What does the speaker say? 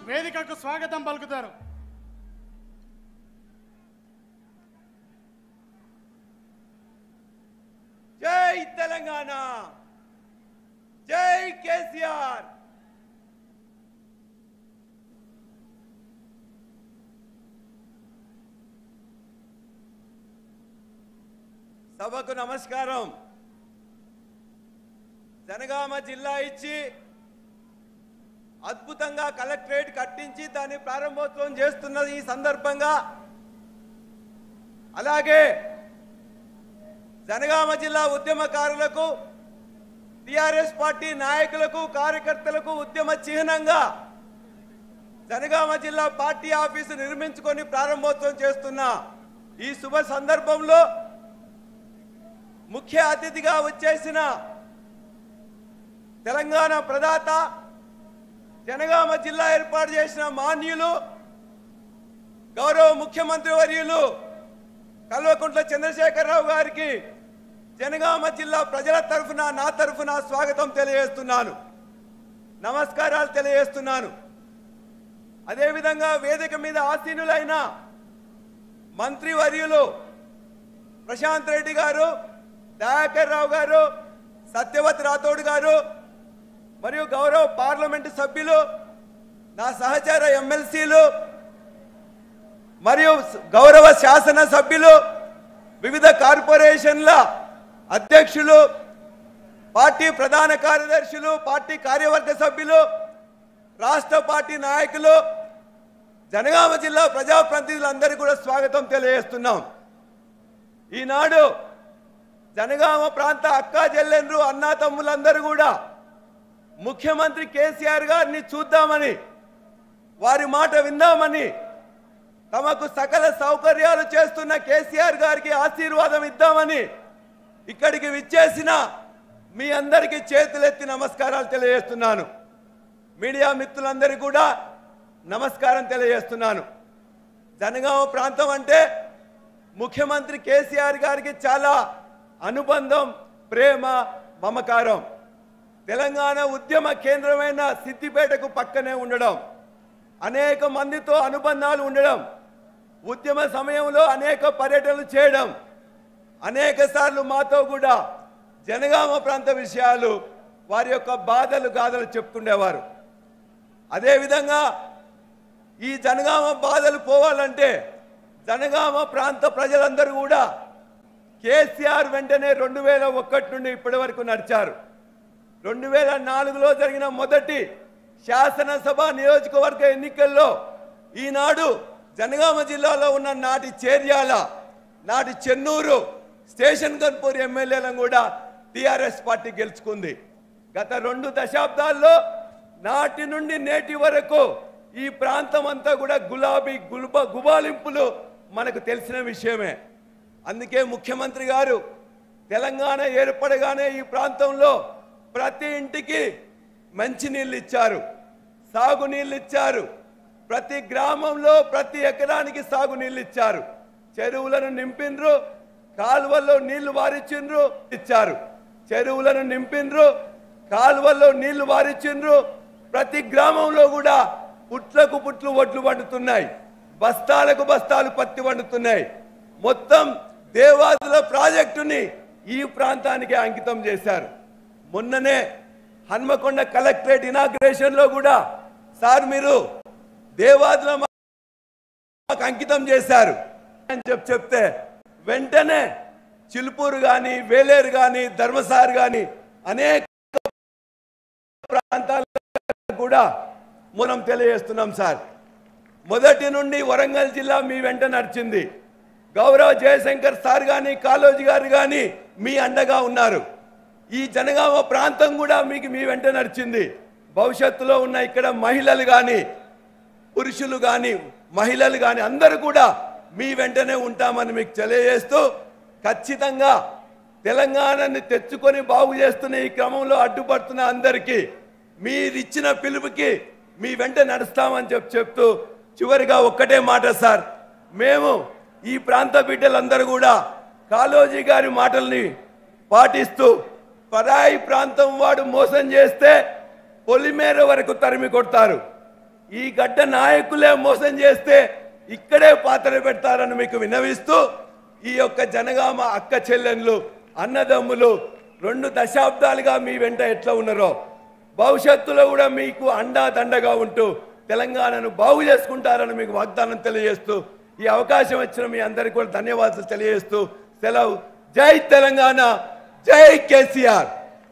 వేదికకు స్వాగతం పలుకుతారు. జై తెలంగాణ, జై కేసీఆర్. సభకు నమస్కారం. జనగామ జిల్లా ఇచ్చి అద్భుతంగా కలెక్టరేట్ కట్టించి దాన్ని ప్రారంభోత్సవం చేస్తున్న ఈ సందర్భంగా, అలాగే జనగామ జిల్లా ఉద్యమకారులకు, టిఆర్ఎస్ పార్టీ నాయకులకు, కార్యకర్తలకు ఉద్యమ చిహ్నంగా జనగామ జిల్లా పార్టీ ఆఫీసు నిర్మించుకొని ప్రారంభోత్సవం చేస్తున్న ఈ శుభ సందర్భంలో ముఖ్య అతిథిగా వచ్చేసిన తెలంగాణ ప్రదాత, జనగామ జిల్లా ఏర్పాటు చేసిన మాన్యులు, గౌరవ ముఖ్యమంత్రి వర్యులు కల్వకుంట్ల చంద్రశేఖరరావు గారికి జనగామ జిల్లా ప్రజల తరఫున, నా తరఫున స్వాగతం తెలియజేస్తున్నాను, నమస్కారాలు తెలియజేస్తున్నాను. అదేవిధంగా వేదిక మీద ఆసీనులైన మంత్రివర్యులు ప్రశాంత్ రెడ్డి గారు, దయాకర్ రావు గారు, సత్యవతి రాథోడ్ గారు, మరియు గౌరవ పార్లమెంటు సభ్యులు, నా సహచర ఎమ్మెల్సీలు, మరియు గౌరవ శాసన సభ్యులు, వివిధ కార్పొరేషన్ల అధ్యక్షులు, పార్టీ ప్రధాన కార్యదర్శులు, పార్టీ కార్యవర్గ సభ్యులు, రాష్ట్ర పార్టీ నాయకులు, జనగామ జిల్లా ప్రజాప్రతినిధులందరికీ కూడా స్వాగతం తెలియజేస్తున్నాం. ఈనాడు జనగామ ప్రాంత అక్కా చెల్లెండ్రు, అన్నా తమ్ములందరూ కూడా ముఖ్యమంత్రి కేసీఆర్ గారిని చూద్దామని, వారి మాట విందామని, తమకు సకల సౌకర్యాలు చేస్తున్న కేసీఆర్ గారికి ఆశీర్వాదం ఇద్దామని ఇక్కడికి విచ్చేసిన మీ అందరికీ చేతులెత్తి నమస్కారాలు తెలియజేస్తున్నాను. మీడియా మిత్రులందరికీ కూడా నమస్కారం తెలియజేస్తున్నాను. జనగామ ప్రాంతం అంటే ముఖ్యమంత్రి కేసీఆర్ గారికి చాలా అనుబంధం, ప్రేమ, మమకారం. తెలంగాణ ఉద్యమ కేంద్రమైన సిద్దిపేటకు పక్కనే ఉండడం, అనేక మందితో అనుబంధాలు ఉండడం, ఉద్యమ సమయంలో అనేక పర్యటనలు చేయడం, అనేక సార్లు మాతో కూడా జనగామ ప్రాంత విషయాలు, వారి యొక్క బాధలు గాథలు చెప్పుకునేవారు. అదేవిధంగా ఈ జనగామ బాధలు పోవాలంటే జనగామ ప్రాంత ప్రజలందరూ కూడా కేసీఆర్ వెంటనే 2001 నుండి ఇప్పటి వరకు నడిచారు. 2004లో జరిగిన మొదటి శాసనసభ నియోజకవర్గ ఎన్నికల్లో ఈనాడు జనగామ జిల్లాలో ఉన్న నాటి చేర్యాల, నాటి చెన్నూరు, స్టేషన్ గన్పూర్ ఎమ్మెల్యేలను కూడా టిఆర్ఎస్ పార్టీ గెలుచుకుంది. గత 2 దశాబ్దాల్లో నాటి నుండి నేటి వరకు ఈ ప్రాంతం అంతా కూడా గులాబీ గుబాలింపులు మనకు తెలిసిన విషయమే. అందుకే ముఖ్యమంత్రి గారు తెలంగాణ ఏర్పడగానే ఈ ప్రాంతంలో ప్రతి ఇంటికి మంచినీళ్ళు ఇచ్చారు, సాగునీళ్ళు ఇచ్చారు, ప్రతి గ్రామంలో ప్రతి ఎకరానికి సాగునీళ్ళు ఇచ్చారు, చెరువులను నింపిండ్రు, కాలువల్లో నీళ్లు వారిచ్చిండ్రు ఇచ్చారు, చెరువులను నింపిండ్రు, కాలువల్లో నీళ్లు వారిచ్చిండ్రు. ప్రతి గ్రామంలో కూడా పుట్లకు పుట్లు వడ్లు పండుతున్నాయి, బస్తాలకు బస్తాలు పత్తి పండుతున్నాయి. మొత్తం దేవాదుల ప్రాజెక్టుని ఈ ప్రాంతానికి అంకితం చేశారు. మొన్ననే హన్మకొండ కలెక్టరేట్ ఇనాగ్రేషన్లో కూడా సార్ మీరు దేవాదుల మాకు అంకితం చేశారు అని చెప్తే వెంటనే చిలుపూరు కానీ, వేలేరు కానీ, ధర్మసార్ కానీ అనేక ప్రాంతాలకు కూడా మనం తెలియజేస్తున్నాం సార్. మొదటి నుండి వరంగల్ జిల్లా మీ వెంట నడిచింది. గౌరవ జయశంకర్ సార్ కానీ, కాళోజీ గారు కానీ మీ అండగా ఉన్నారు. ఈ జనగామ ప్రాంతం కూడా మీకు మీ వెంట నడిచింది. భవిష్యత్తులో ఉన్న ఇక్కడ మహిళలు కానీ, పురుషులు కానీ, మహిళలు కానీ అందరూ కూడా మీ వెంటనే ఉంటామని మీకు తెలియజేస్తూ, ఖచ్చితంగా తెలంగాణని తెచ్చుకొని బాగు చేస్తున్న ఈ క్రమంలో అడ్డుపడుతున్న అందరికీ మీరిచ్చిన పిలుపుకి మీ వెంట నడుస్తామని చెప్తూ చివరిగా ఒక్కటే మాట సార్, మేము ఈ ప్రాంత బిడ్డలందరూ కూడా కాళోజీ గారి మాటల్ని పాటిస్తూ పరాయి ప్రాంతం వాడు మోసం చేస్తే పొలిమేర వరకు తరిమి కొడతారు, ఈ గడ్డ నాయకులే మోసం చేస్తే ఇక్కడే పాత్ర పెడతారని మీకు విన్నవిస్తూ ఈ యొక్క జనగామ అక్క చెల్లెళ్ళు అన్నదమ్ములు 2 దశాబ్దాలుగా మీ వెంట ఎట్లా ఉన్నారో భవిష్యత్తులో కూడా మీకు అండా దండగా ఉంటూ తెలంగాణను బాగు చేసుకుంటారని మీకు వాగ్దానం తెలియజేస్తూ ఈ అవకాశం ఇచ్చిన మీ అందరికీ కూడా ధన్యవాదాలు తెలియజేస్తూ సెలవు. జై తెలంగాణ, జై కేసీఆర్.